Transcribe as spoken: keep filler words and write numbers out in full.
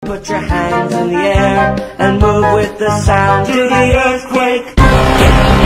Put your hands in the air and move with the sound to the earthquake. Get